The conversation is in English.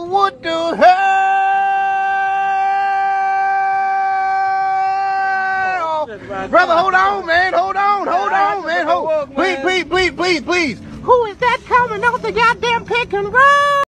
what the hell? Brother, hold on, man. Hold on, man. Please. Who is that coming off the goddamn pick and roll?